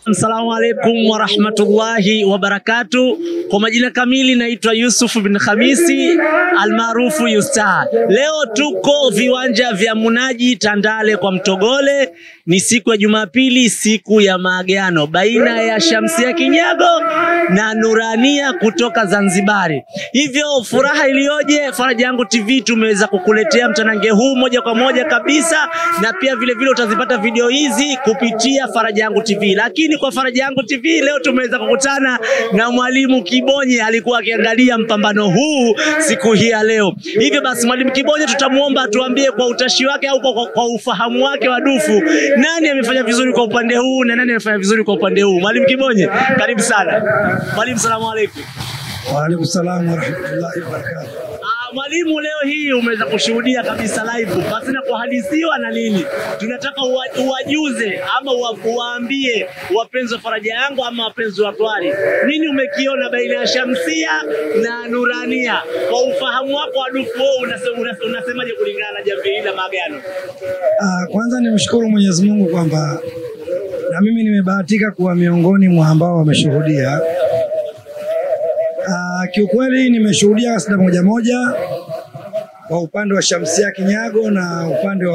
Assalamu alaikum wa rahmatullahi wa barakatuh. Kwa majina kamili naitwa Yusuf bin Khamisi almaarufu Yusta. Leo tuko viwanja vya Munaji Tandale kwa Mtogole. Ni siku ya Jumapili, siku ya maagano baina ya Shamsia Kinyago na Nurania kutoka Zanzibari. Hivyo furaha iliyoje, Faraja Yangu TV tumeweza kukuletea mtanange huu moja kwa moja kabisa, na pia vile vile utazipata video hizi kupitia Faraja Yangu TV. Lakini kwa Faraja Yangu TV leo tumeweza kukutana na Mwalimu Kibonye, alikuwa akiangalia mpambano huu siku hii ya leo. Hivyo basi Mwalimu Kibonye tutamuomba atuambie kwa utashi wake au kwa ufahamu wake wa dufu, nani amefanya vizuri kwa upande huu na nani amefanya vizuri kwa upande huu. Mwalimu Kibonye, karibu sana. Mwalimu, salamu alaykum. Wa alaykum salaam wa rahmatullahi wa barakatuh. Mwalimu, leo hii umeweza kushuhudia kabisa live basi na kuhadithiwa na nini. Tunataka uwajuze ama uwaambie wapenzi wa Faraja Yangu ama wapenzi wa Twari, nini umekiona baina ya Shamsia na Nurania? Kwa ufahamu wako wa dufu unasemaje kulingana na jambo hili la maagano? Kwanza nimshukuru Mwenyezi Mungu kwamba na mimi nimebahatika kuwa miongoni mwa ambao wameshuhudia. Kiukweli nimeshuhudia kasida moja moja kwa upande wa Shamsia Kinyago na upande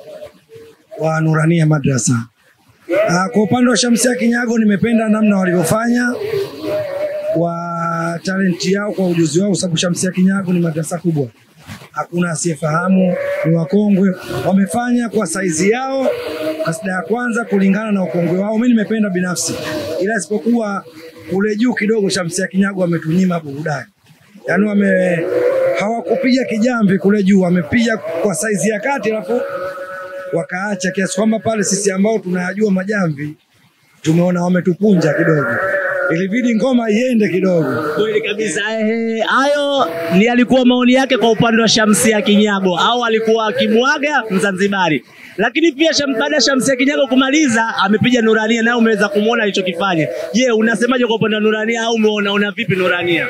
wa Nurania Madrasa. Kwa upande wa Shamsia Kinyago nimependa namna walivyofanya kwa talenti yao, kwa ujuzi wao, sababu Shamsia Kinyago ni madrasa kubwa. Hakuna asiyefahamu, ni wakongwe. Wamefanya kwa saizi yao kasida ya kwanza kulingana na ukongwe wao. Mimi nimependa binafsi. Ila isipokuwa kule juu kidogo Shamsia Kinyago wametunyima burudani. Yaani hawakupiga kijamvi kule juu, wamepiga kwa saizi ya kati alafu wakaacha, kiasi kwamba pale sisi ambao tunayajua majamvi tumeona wametupunja kidogo. Ilibidi ngoma iende kidogo. Kweli kabisa. Hayo ni alikuwa maoni yake kwa upande wa Shamsia Kinyago, au alikuwa akimwaga Mzanzibari. Lakini pia baada ya Shamsia Kinyago kumaliza amepiga Nurania, na umeweza kumuona alichokifanya. Je, unasemaje kwa upande wa Nurania, au unaona vipi Nurania?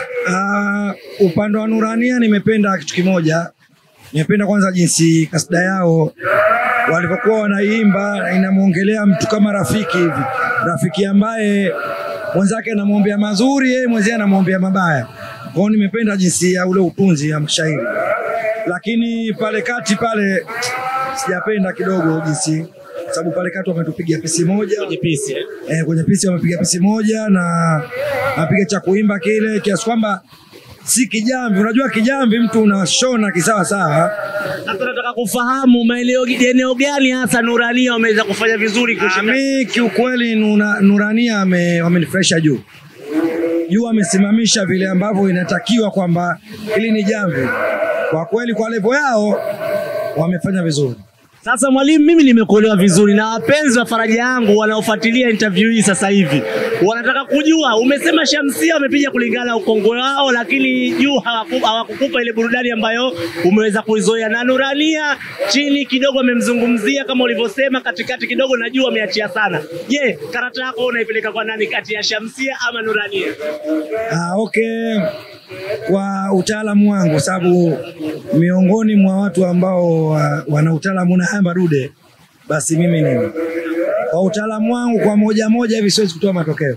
Upande wa Nurania nimependa kitu kimoja. Nimependa kwanza jinsi kasida yao walipokuwa wanaimba, inamuongelea mtu kama rafiki hivi. Rafiki ambaye mwenzake anamwombea mazuri, yeye mwenzie anamwombea mabaya. Kwa hiyo nimependa jinsi ya ule utunzi ya mashairi. Lakini pale kati pale sijapenda kidogo jinsi, sababu pale kati wametupiga pisi moja kwenye pisi. Kwenye pisi wamepiga pisi moja na apiga cha kuimba kile, kiasi kwamba si kijamvi. Unajua kijamvi mtu unashona kisawa sawa. Sasa nataka kufahamu eneo gani hasa Nurania wameweza kufanya vizuri kushinda? Mimi kiukweli Nurania wamenifresha juu. Juu amesimamisha vile ambavyo inatakiwa kwamba hili ni jamvi. Kwa kweli kwa level yao wamefanya vizuri. Sasa mwalimu, mimi nimekuelewa vizuri, na wapenzi wa Faraja Yangu wanaofuatilia interview hii sasa hivi wanataka kujua, umesema Shamsia wamepiga kulingana na ukongwe wao, lakini juu hawakukupa ile burudani ambayo umeweza kuizoea, na Nurania chini kidogo amemzungumzia kama ulivyosema, katikati kidogo na juu ameachia sana. Je, karata yako unaipeleka kwa nani kati ya Shamsia ama Nurania? Okay. Kwa utaalamu wangu, sababu miongoni mwa watu ambao wana utaalamu na hamba dude, basi mimi ni kwa utaalamu wangu kwa moja moja hivi siwezi kutoa matokeo.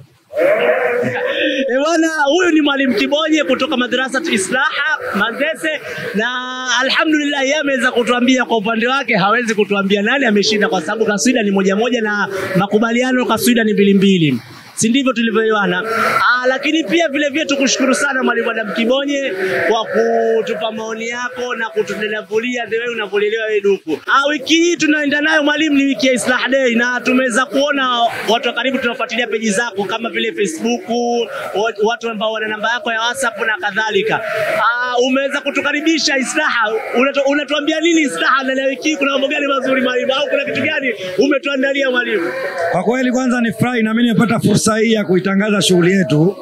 Bwana, huyu ni Mwalimu Kibonye kutoka Madrasa Islaha Manzese, na alhamdulillah yeye ameweza kutuambia kwa upande wake, hawezi kutuambia nani ameshinda kwa sababu kaswida ni moja moja na makubaliano kaswida ni 2-2. Si ndivyo tulivyoelewana? Lakini pia vile vile tukushukuru sana Mwalimu Adam Kibonye kwa kutupa maoni yako na kutulevulia the way unavolelewa wewe duku. Wiki hii tunaenda nayo mwalimu ni wiki ya Islah Day, na tumeweza kuona watu wa karibu tunafuatilia peji zako kama vile Facebook, watu ambao wana namba yako ya WhatsApp na kadhalika. Umeweza kutukaribisha Islaha. Unatuambia nini Islaha, na wiki hii kuna mambo gani mazuri mwalimu, au kuna kitu gani umetuandalia mwalimu? Kwa kweli kwanza ni furahi na mimi nimepata fursa hii ya kuitangaza shughuli yetu.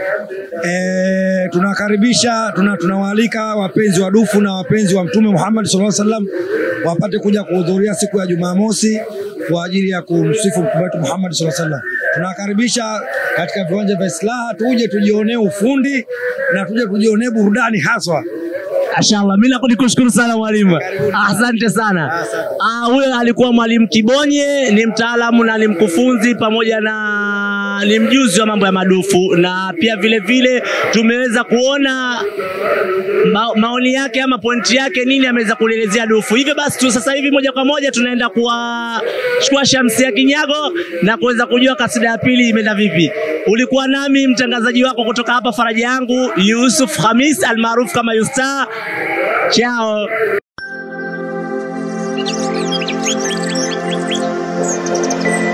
Tunakaribisha, tunawaalika wapenzi wa dufu na wapenzi wa Mtume Muhammad sallallahu alaihi wasallam wapate kuja kuhudhuria siku ya Jumamosi kwa ajili ya kumsifu Mtume wetu Muhammad sallallahu alaihi wasallam. Tunakaribisha katika viwanja vya Islaha, tuje tujionee ufundi na tuje tujionee burudani haswa. Inshallah. Mimi nakushukuru sana mwalimu. Asante sana. Huyo alikuwa mwalimu Kibonye, ni mtaalamu na ni mkufunzi pamoja na ni mjuzi wa mambo ya madufu, na pia vile vile tumeweza kuona maoni yake ama pointi yake nini ameweza kuelezea dufu. Hivyo basi tu sasa hivi moja kwa moja tunaenda kuchukua Shamsia Kinyago na kuweza kujua kasida ya pili imeenda vipi. Ulikuwa nami mtangazaji wako kutoka hapa Faraja Yangu, Yusuf Khamis almaarufu kama Yustar. Ciao.